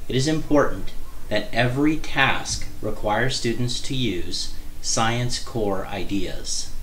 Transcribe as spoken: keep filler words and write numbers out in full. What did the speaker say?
It is important that every task requires students to use science core ideas.